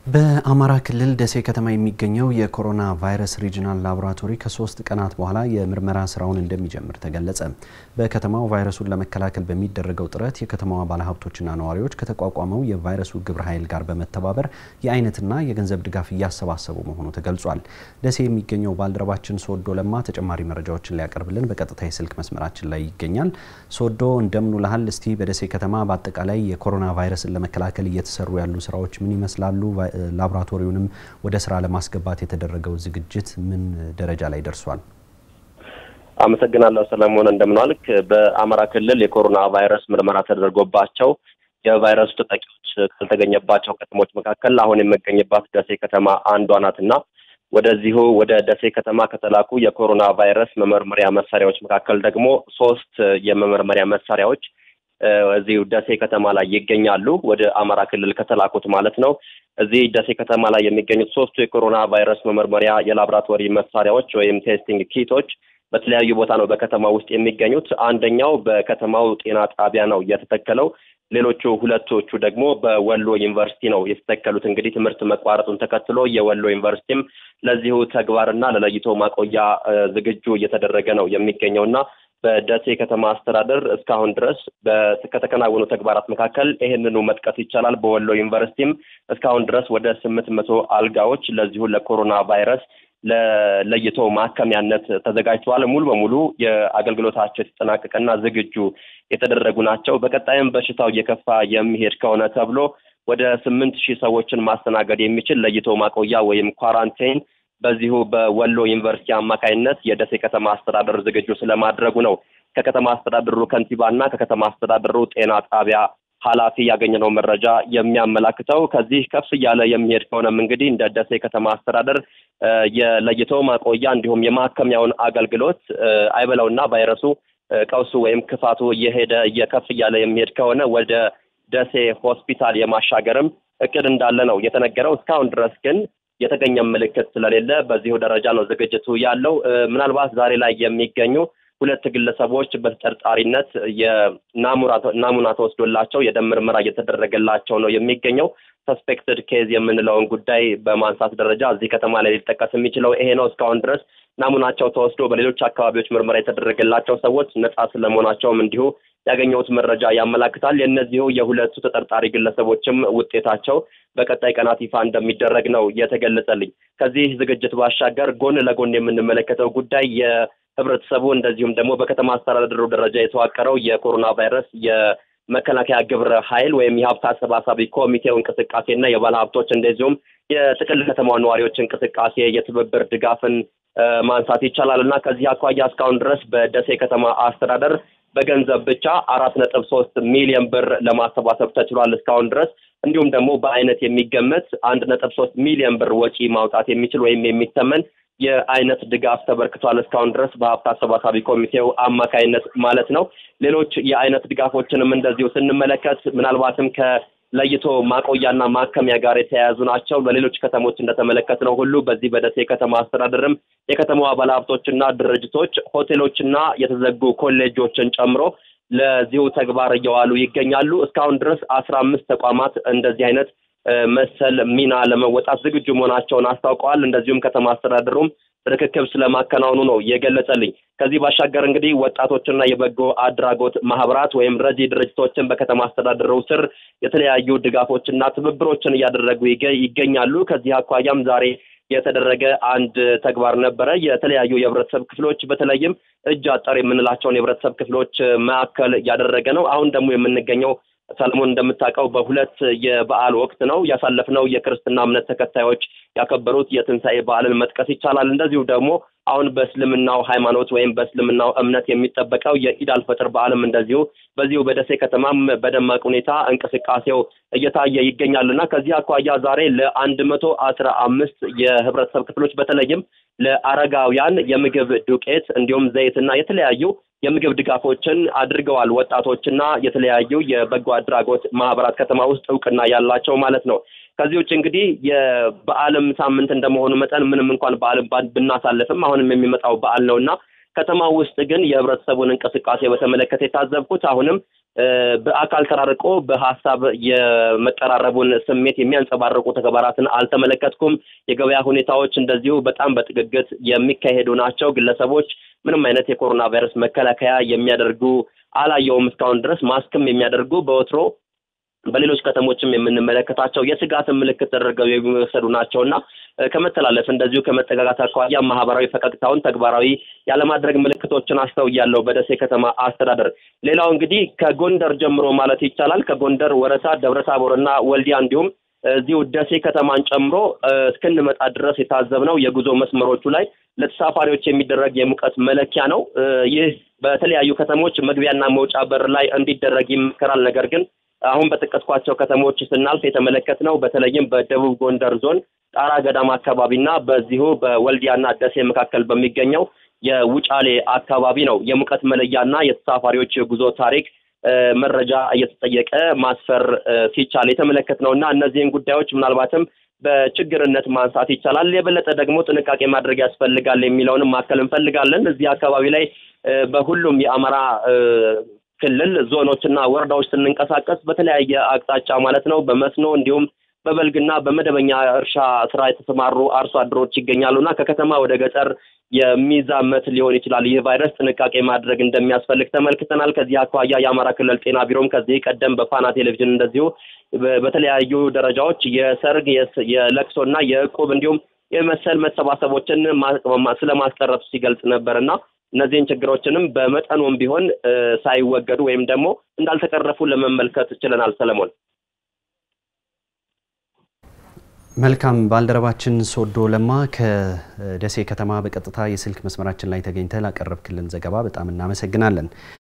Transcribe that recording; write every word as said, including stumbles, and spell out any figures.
በአማራ ክልል ደሴ ከተማ የሚገኘው የኮሮና ቫይረስ ሪጂናል ላቦራቶሪ ከሶስት ቀናት በኋላ የምርመራ ስራውን እንደሚጀምር ተገለጸ። በከተማው ቫይረሱን ለመከላከል በሚደረገው ጥረት የከተማዋ ባለሀብቶችና ነዋሪዎች ከተቋቋመው የቫይረሱ ግብረ ኃይል ጋር በመተባበር የአይነትና የገንዘብ ድጋፍ እያሰባሰቡ መሆኑ ተገልጿል። ደሴ የሚገኘው ባልደረባችን ሶዶ ለማ ተጨማሪ መረጃዎችን ሊያቀርብልን በቀጥታ የስልክ መስመራችን ላይ ይገኛል። ሶዶ እንደምን ውለሃል? እስቲ በደሴ ከተማ በአጠቃላይ የኮሮና ቫይረስን ለመከላከል እየተሰሩ ያሉ ስራዎች ምን ይመስላሉ? ላቦራቶሪውንም ወደ ስራ ለማስገባት የተደረገው ዝግጅት ምን ደረጃ ላይ ደርሷል? አመሰግናለሁ ሰለሞን። እንደምናልክ በአማራ ክልል የኮሮና ቫይረስ ምርመራ ተደርጎባቸው የቫይረሱ ተጠቂዎች ካልተገኘባቸው ከተሞች መካከል አሁን የሚገኝባት ደሴ ከተማ አንዷ ናትና ወደዚሁ ወደ ደሴ ከተማ ከተላኩ የኮሮና ቫይረስ መመርመሪያ መሳሪያዎች መካከል ደግሞ ሶስት የመመርመሪያ መሳሪያዎች እዚሁ ደሴ ከተማ ላይ ይገኛሉ። ወደ አማራ ክልል ከተላኩት ማለት ነው። እዚህ ደሴ ከተማ ላይ የሚገኙት ሶስቱ የኮሮና ቫይረስ መመርመሪያ የላቦራቶሪ መሳሪያዎች ወይም ቴስቲንግ ኪቶች በተለያዩ ቦታ ነው በከተማ ውስጥ የሚገኙት። አንደኛው በከተማው ጤና ጣቢያ ነው የተተከለው። ሌሎቹ ሁለቶቹ ደግሞ በወሎ ዩኒቨርሲቲ ነው የተተከሉት። እንግዲህ ትምህርት መቋረጡን ተከትሎ የወሎ ዩኒቨርሲቲም ለዚሁ ተግባርና ለለይቶ ማቆያ ዝግጁ እየተደረገ ነው የሚገኘውና በደሴ ከተማ አስተዳደር እስካሁን ድረስ በተከናወኑ ተግባራት መካከል ይሄንኑ መጥቀስ ይቻላል። በወሎ ዩኒቨርሲቲም እስካሁን ድረስ ወደ ስምንት መቶ አልጋዎች ለዚሁ ለኮሮና ቫይረስ ለለይቶ ማከሚያነት ተዘጋጅተዋል። ሙሉ በሙሉ የአገልግሎታቸው የተጠናቀቀና ዝግጁ የተደረጉ ናቸው። በቀጣይም በሽታው እየከፋ የሚሄድ ከሆነ ተብሎ ወደ ስምንት ሺህ ሰዎችን ማስተናገድ የሚችል ለይቶ ማቆያ ወይም ኳራንታይን በዚሁ በወሎ ዩኒቨርሲቲ አማካይነት የደሴ ከተማ አስተዳደር ዝግጁ ስለማድረጉ ነው ከከተማ አስተዳደሩ ከንቲባና ከከተማ አስተዳደሩ ጤና ጣቢያ ኃላፊ ያገኘነው መረጃ የሚያመላክተው። ከዚህ ከፍ ያለ የሚሄድ ከሆነም እንግዲህ እንደ ደሴ ከተማ አስተዳደር የለይቶ ማቆያ እንዲሁም የማከሚያውን አገልግሎት አይበላውና ቫይረሱ ቀውሱ ወይም ክፋቱ እየሄደ እየከፍ ያለ የሚሄድ ከሆነ ወደ ደሴ ሆስፒታል የማሻገርም እቅድ እንዳለ ነው የተነገረው። እስካሁን ድረስ ግን የተገኘ ምልክት ስለሌለ በዚሁ ደረጃ ነው ዝግጅቱ ያለው። ምናልባት ዛሬ ላይ የሚገኙ ሁለት ግለሰቦች በተጠርጣሪነት የናሙና ተወስዶላቸው የደም ምርመራ እየተደረገላቸው ነው የሚገኘው። ሰስፔክትድ ኬዝ የምንለውን ጉዳይ በማንሳት ደረጃ እዚህ ከተማ ላይ ሊጠቀስ የሚችለው ይሄ ነው። እስካሁን ድረስ ናሙናቸው ተወስዶ በሌሎች አካባቢዎች ምርመራ የተደረገላቸው ሰዎች ነጻ ስለመሆናቸውም እንዲሁ ያገኘሁት መረጃ ያመላክታል። የእነዚሁ የሁለቱ ተጠርጣሪ ግለሰቦችም ውጤታቸው በቀጣይ ቀናት ይፋ እንደሚደረግ ነው የተገለጸልኝ። ከዚህ ዝግጅት ባሻገር ጎን ለጎን የምንመለከተው ጉዳይ የህብረተሰቡ እንደዚሁም ደግሞ በከተማ አስተዳደሩ ደረጃ የተዋቀረው የኮሮና ቫይረስ የመከላከያ ግብረ ኃይል ወይም የሀብት አሰባሳቢ ኮሚቴው እንቅስቃሴና የባለሀብቶች እንደዚሁም የጥቅል ከተማው ነዋሪዎች እንቅስቃሴ የትብብር ድጋፍን ማንሳት ይቻላልና ከዚህ አኳያ እስካሁን ድረስ በደሴ ከተማ አስተዳደር በገንዘብ ብቻ አራት ነጥብ ሶስት ሚሊዮን ብር ለማሰባሰብ ተችሏል እስካሁን ድረስ። እንዲሁም ደግሞ በአይነት የሚገመት አንድ ነጥብ ሶስት ሚሊዮን ብር ወጪ ማውጣት የሚችል ወይም የሚተመን የአይነት ድጋፍ ተበርክቷል እስካሁን ድረስ በሀብት አሰባሳቢ ኮሚቴው አማካይነት ማለት ነው። ሌሎች የአይነት ድጋፎችንም እንደዚሁ ስንመለከት ምናልባትም ከለይቶ ማቆያና ማከሚያ ጋር የተያያዙ ናቸው። በሌሎች ከተሞች እንደተመለከትነው ሁሉ በዚህ በደሴ ከተማ አስተዳደርም የከተማዋ ባለሀብቶችና ድርጅቶች ሆቴሎችና የተዘጉ ኮሌጆችን ጨምሮ ለዚሁ ተግባር እየዋሉ ይገኛሉ። እስካሁን ድረስ አስራ አምስት ተቋማት እንደዚህ አይነት መሰል ሚና ለመወጣት ዝግጁ መሆናቸውን አስታውቀዋል። እንደዚሁም ከተማ አስተዳደሩም ርክክብ ስለማከናወኑ ነው የገለጸልኝ። ከዚህ ባሻገር እንግዲህ ወጣቶችና የበጎ አድራጎት ማህበራት ወይም ረጂ ድርጅቶችን በከተማ አስተዳደሩ ስር የተለያዩ ድጋፎችና ትብብሮችን እያደረጉ ይገኛሉ። ከዚህ አኳያም ዛሬ የተደረገ አንድ ተግባር ነበረ። የተለያዩ የህብረተሰብ ክፍሎች በተለይም እጅ አጠር የምንላቸውን የህብረተሰብ ክፍሎች ማዕከል ያደረገ ነው። አሁን ደግሞ የምንገኘው ሰለሞን እንደምታውቀው በሁለት የበዓል ወቅት ነው ያሳለፍነው። የክርስትና እምነት ተከታዮች ያከበሩት የትንሳኤ በዓልን መጥቀስ ይቻላል። እንደዚሁ ደግሞ አሁን በእስልምናው ሃይማኖት ወይም በእስልምናው እምነት የሚጠበቀው የኢድ አልፈጥር በዓልም እንደዚሁ በዚሁ በደሴ ከተማም በደማቅ ሁኔታ እንቅስቃሴው እየታየ ይገኛልና ከዚህ አኳያ ዛሬ ለአንድ መቶ አስራ አምስት የህብረተሰብ ክፍሎች በተለይም ለአረጋውያን የምግብ ዱቄት እንዲሁም ዘይትና የተለያዩ የምግብ ድጋፎችን አድርገዋል ወጣቶችና የተለያዩ የበጎ አድራጎት ማህበራት ከተማ ውስጥ እውቅና ያላቸው ማለት ነው። ከዚህ ውጭ እንግዲህ የበዓልም ሳምንት እንደመሆኑ መጠን ምንም እንኳን በዓልም ብናሳልፍም አሁንም የሚመጣው በዓል ነውና ከተማ ውስጥ ግን የህብረተሰቡን እንቅስቃሴ በተመለከተ የታዘብኩት አሁንም በአካል ተራርቆ በሐሳብ የመቀራረቡን ስሜት የሚያንጸባርቁ ተግባራትን አልተመለከትኩም። የገበያ ሁኔታዎች እንደዚሁ በጣም በጥግግት የሚካሄዱ ናቸው። ግለሰቦች ምንም አይነት የኮሮና ቫይረስ መከላከያ የሚያደርጉ አላየውም እስካሁን ድረስ ማስክም የሚያደርጉ በወትሮ በሌሎች ከተሞችም የምንመለከታቸው የስጋት ምልክት ተደርገው የሚወሰዱ ናቸውና ከመተላለፍ እንደዚሁ ከመጠጋጋት አኳያ ማህበራዊ ፈቀቅታውን ተግባራዊ ያለማድረግ ምልክቶችን አስተውያለሁ በደሴ ከተማ አስተዳደር። ሌላው እንግዲህ ከጎንደር ጀምሮ ማለት ይቻላል ከጎንደር ወረታ ደብረታቦርና ወልዲያ እንዲሁም እዚሁ ደሴ ከተማን ጨምሮ እስከንመጣ ድረስ የታዘብነው የጉዞ መስመሮቹ ላይ ለተሳፋሪዎች የሚደረግ የሙቀት መለኪያ ነው። ይህ በተለያዩ ከተሞች መግቢያና መውጫ በር ላይ እንዲደረግ ይመከራል። ነገር ግን አሁን በተቀስኳቸው ከተሞች ስናልፍ የተመለከትነው በተለይም በደቡብ ጎንደር ዞን ጣራ ገዳማ አካባቢና በዚሁ በወልዲያና ደሴ መካከል በሚገኘው የውጫሌ አካባቢ ነው የሙቀት መለያና የተሳፋሪዎች የጉዞ ታሪክ መረጃ እየተጠየቀ ማስፈር ሲቻል የተመለከትነውና እነዚህን ጉዳዮች ምናልባትም በችግርነት ማንሳት ይቻላል። የበለጠ ደግሞ ጥንቃቄ ማድረግ ያስፈልጋል የሚለውን ማከል እንፈልጋለን። እዚህ አካባቢ ላይ በሁሉም የአማራ ክልል ዞኖችና ወረዳዎች ስንንቀሳቀስ በተለያየ አቅጣጫ ማለት ነው በመስኖ እንዲሁም በበልግና በመደበኛ እርሻ ስራ የተሰማሩ አርሶ አደሮች ይገኛሉና ከከተማ ወደ ገጠር የሚዛመት ሊሆን ይችላል። ይህ ቫይረስ ጥንቃቄ ማድረግ እንደሚያስፈልግ ተመልክተናል። ከዚህ አኳያ የአማራ ክልል ጤና ቢሮም ከዚህ ቀደም በፋና ቴሌቪዥን እንደዚሁ በተለያዩ ደረጃዎች የሰርግ የለቅሶና የዕቁብ እንዲሁም የመሰል መሰባሰቦችን ስለማስቀረቱ ሲገልጽ ነበርና እነዚህን ችግሮችንም በመጠኑም ቢሆን ሳይወገዱ ወይም ደግሞ እንዳልተቀረፉ ለመመልከት ችለናል። ሰለሞን መልካም ባልደረባችን ሶዶ ለማ ከደሴ ከተማ በቀጥታ የስልክ መስመራችን ላይ ተገኝተህ ላቀረብክልን ዘገባ በጣም እናመሰግናለን።